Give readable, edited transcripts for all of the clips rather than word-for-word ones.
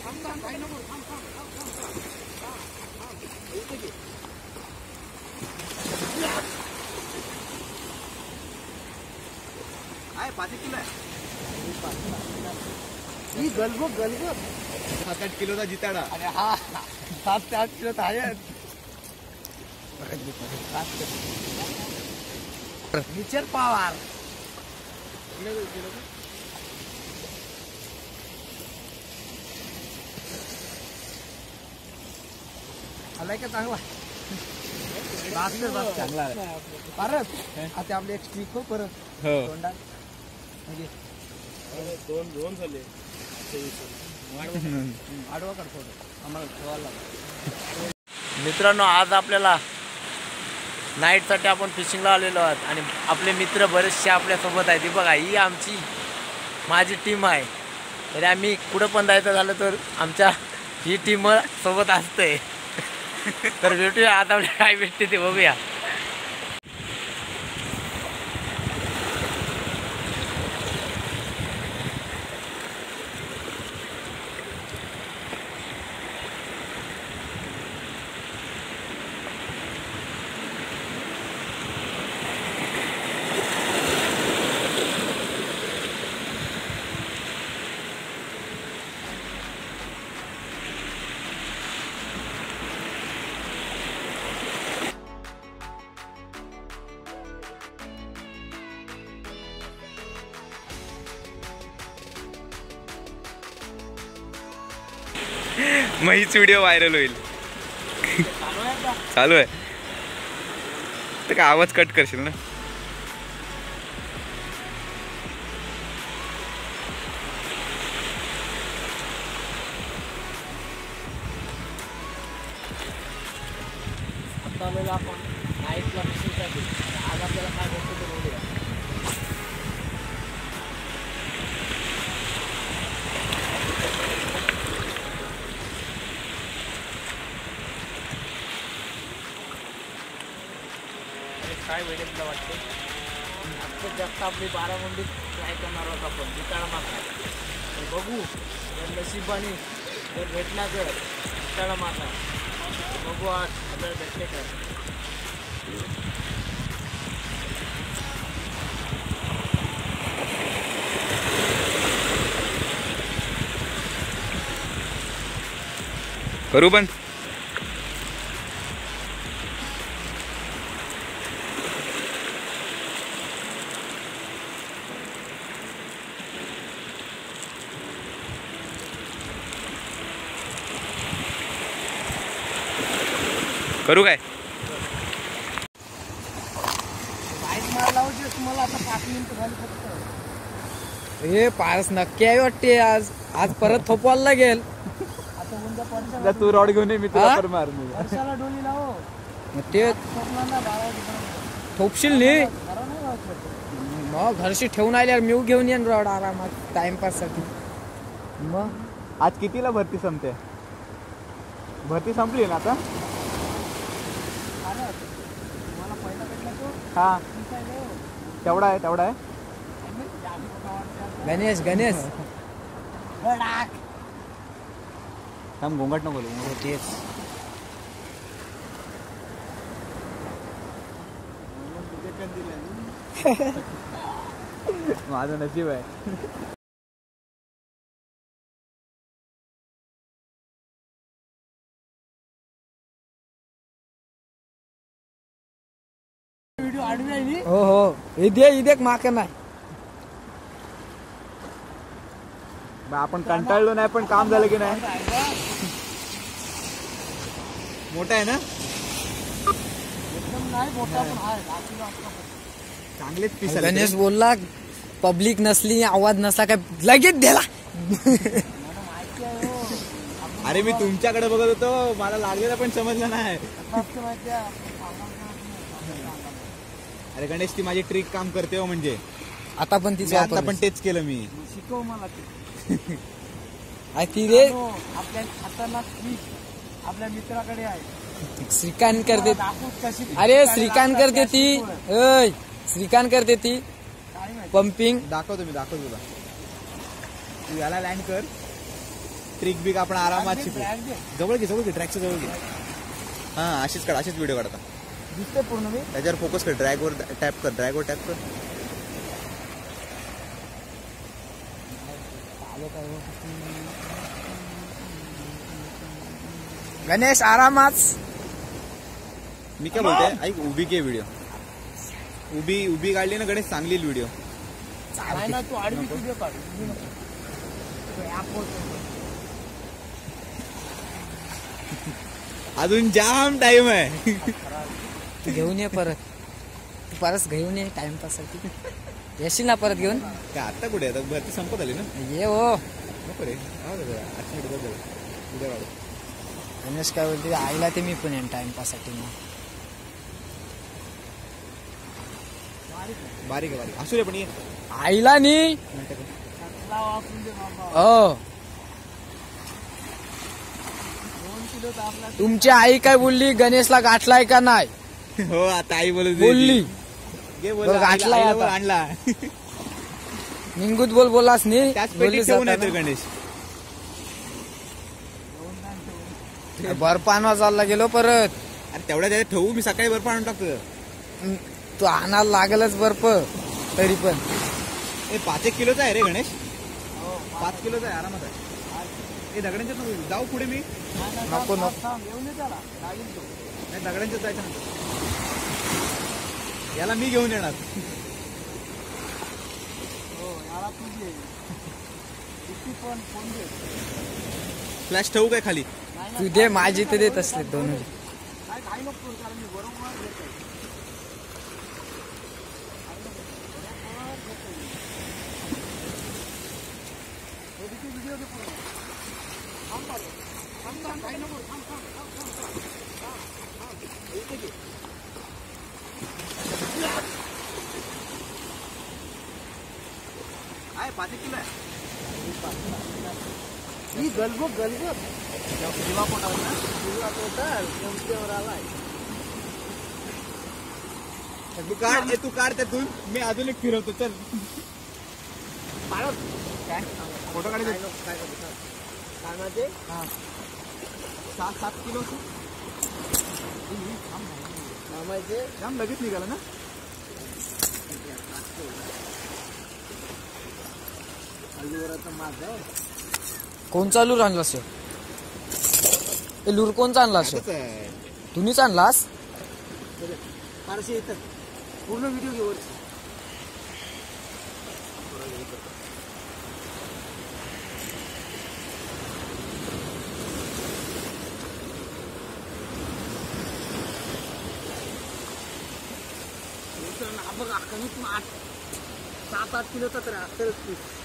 आहे 5 किलो आहे. गलबो 7-8 किलोचा जिताडा. अरे हा 7 ते 8 किलो आहे. नेचर पॉवर आलाय का चांगला चांगला आहे. परत आता आपले एक स्टिक हो परत तोंडात म्हणजे दोन झाले आडवा करतो आम्हाला ठेवायला. मित्रांनो आज आपल्याला नाईटसाठी आपण फिशिंगला आलेलो आहोत आणि आपले मित्र बरेचसे आपल्यासोबत आहेत. बघा ही आमची माझी टीम आहे. तरी आम्ही कुठं पण जायचं झालं तर आमच्या ही टीम सोबत असते. तर भेटूया आता आपल्याला काय भेटते ते बघूया. मग हीच व्हिडिओ व्हायरल होईल. चालू आहे तर काय आवाज कट करशील ना. आता आपण नाईटला फिशिंगसाठी आज आपल्याला काय भेटतं ते बघूया. काय भेटेल तुला वाटते? आजचं जास्त आपली 12 मुंडी ट्राय करणार आहोत आपण जिताडा मारणार. बघू जर नशिबाने जर भेटला तर जिताडा मारणार. बघू आज आपल्याला भेटले का. करू पण करू काय तुम्हाला आता 5 मिनिटं झाली फक्त. हे पारस नक्की आहे वाटते. आज परत थोपवायला लागेल. आता उद्या पंचाला तू रॉड घेऊन ये मी तुला पर मार. पंचाला डोली लावो ते थोपशील नाही मग घरशी ठेवून आल्यावर मी घेऊन येईन रॉड आरामात टाइमपास साठी. मग आज कितीला भरती संपते? भरती संपली ना आता. हा तेवढा आहे. गणेश थांब घोंगट नको बोलू. तेच माझं नशीब आहे. हो इथे माके नाही. आपण कंटाळलो नाही पण काम झालं की नाही. मोठा आहे ना एकदम नाही मोठा पण आहे. चांगलेच पीस. गणेश बोलला पब्लिक नसली आवाज नसला काय लगेच दिला. अरे मी तुमच्याकडे बघत होतो मला लागलेला पण समजलं नाही. अरे गणेश ती माझी ट्रिक काम करते हो. म्हणजे आता पण तिचं आता पण तेच केलं मी. शिकव मला ती रे आपल्या हाताला आपल्या मित्राकडे आहे. श्रीकांत करते. अरे श्रीकांत करते ती. श्रीकांत करते ती पंपिंग. दाखवतो तुला. तू याला लँड कर. ट्रिक बिक आपण आरामात शिकू. जवळ घे ट्रॅकच्या जवळ घे. हा अशीच व्हिडिओ काढता दिसते पूर्ण मी. त्याच्यावर फोकस कर. ड्रॅगवर टॅप कर. गणेश आरामात. मी काय बोलते ऐक, उभी घे व्हिडिओ. उभी काढली ना गणेश, चांगली व्हिडिओ. तू आडवी व्हिडिओ काढ. अजून जाम टाइम आहे. तू घेऊन ये परत घेऊन ये टाइमपाससाठी. येशील ना परत घेऊन? काय आता कुठे आता भरती संपत आली ना. ये हो नको रे. उद्या काढू. गणेश काय बोलते, आईला ते मी पण येईन टाइमपाससाठी. मग बारीक असू रे पण ये. आईला नी हो. तुमची आई काय बोलली, गणेशला गाठलाय का नाही? हो आता आई बोलली. घे बोल. बरं, गाठला आईला आता. आणला. निंगूत बोलास नी. त्याच पेटी ठेवून येतो गणेश. बर्फ आणवा चालला गेलो परत. अरे तेवढ्या त्याच्यात ठेवू, मी सकाळी बर्फ आणून टाकतो. तू आणायला लागलच बर्फ तरी पण. 5-1 किलोचा आहे रे गणेश. 5 किलोचा आहे, आरामात आहे. हे दगडांच्यात नको जाऊ पुढे. मी नको नाही दगडांच्यात जायचं ना. याला मी घेऊन येणार. फ्लॅश ठेवू काय खाली? तू दे, माझी तर देत असले दोन. आहे 5-1 किलो आहे. तू काढ त्यातून, मी अजून एक फिरवतो. चल फोटो काढायचे. 7 किलो जाम लगेच निघाला ना. कोणचा लूर आणलास? लूर कोणचा आणलास? तुम्हीच आणलास? फारसे येतात पूर्ण व्हिडिओ घेऊ. बघा कमीत 7-8 किलोचा तर असेलच.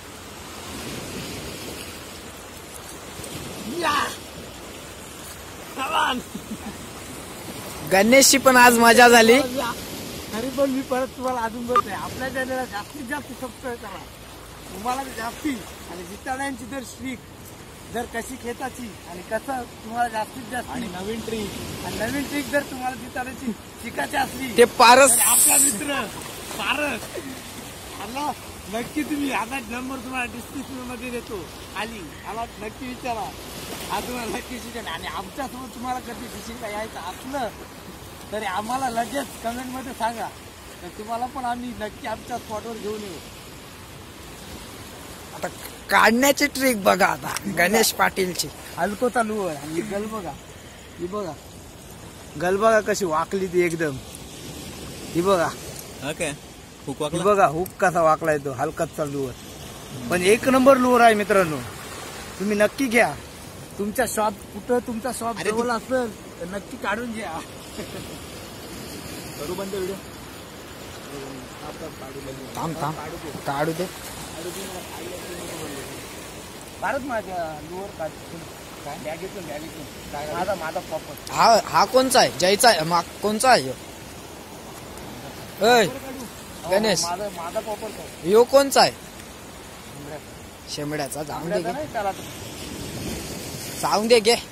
गणेशची पण आज मजा झाली. तरी पण मी परत तुम्हाला अजून बोलतोय, आपल्या चॅनलला जास्तीत जास्त सबस्क्राईब करा. तुम्हाला जास्ती आणि जिताड्यांची जर स्ट्रीक जर कशी खेचायची आणि कसं तुम्हाला जास्तीत जास्त आणि नवीन ट्रिक जर तुम्हाला जिताड्याची शिकायची असली ते पारस तर आपला मित्र पारस आला नक्की. तुम्ही आता नंबर तुम्हाला डिस्क्रिप्शन मध्ये देतो खाली, आला नक्की विचारा. हा तुम्हाला नक्की शिकेल. आणि आमच्यासोबत तुम्हाला कधी फिशिंगला यायचं असलं तरी आम्हाला लगेच कमेंट मध्ये सांगा, तर तुम्हाला पण आम्ही नक्की आमच्या स्पॉटवर घेऊन येऊ. आता काढण्याची ट्रिक बघा आता गणेश पाटीलची. हलको चालू आहे. आणि गल बघा, ही बघा गल बघा कशी वाकली ती एकदम. ही बघा, काय हुक ही बघा हुक कसा वाकला येतो. हलकाच चालू आहे पण 1 नंबर लूर आहे मित्रांनो. तुम्ही नक्की घ्या. तुमच्या शॉप कुठं तुमचा शॉप जवळ असेल तर नक्की काढून घ्या. करू बंद व्हिडिओ. थांब काढू दे. काढत माझ्या लूवर काढून बॅगेतून माझा प्रॉपर. हा कोणचा आहे? जयचा आहे? कोणचा आहे? गणेश माझा प्रॉपर यो कोणचा आहे? शेंबड्याचा. जाऊन दे नाही त्याला. जाऊन दे घे.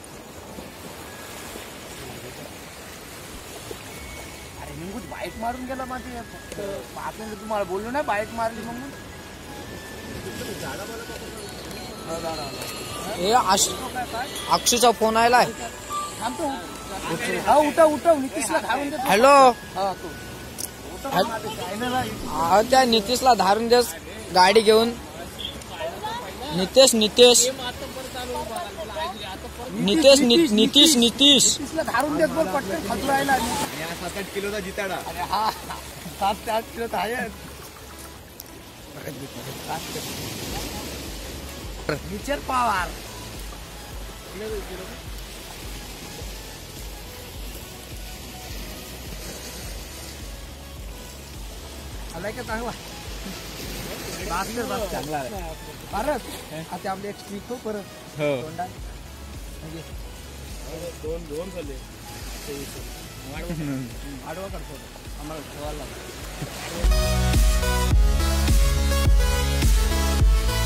अरे निघून बाईक मारून गेला माझी. फक्त 5 मिनिट तुम्हाला बोललो ना बाईक मारली म्हणून. हे अक्षूचा फोन आलाय. हॅलो. त्या नितीशला धारून देस गाडी घेऊन. नितीश नितीश नितीश नितीश नितीश धारून देत बोल पटकन खातू राहिला. आणि हा 7-8 किलोचा जिताडा. हा 7 ते 8 किलो तर आहे. विचार पावार आलाय का चांगला. चांगला आहे. परत आता आपली एक स्ट्रीक हो परत. हो. दोन झाले. आडवा करतो आम्हाला ठेवायला लागला.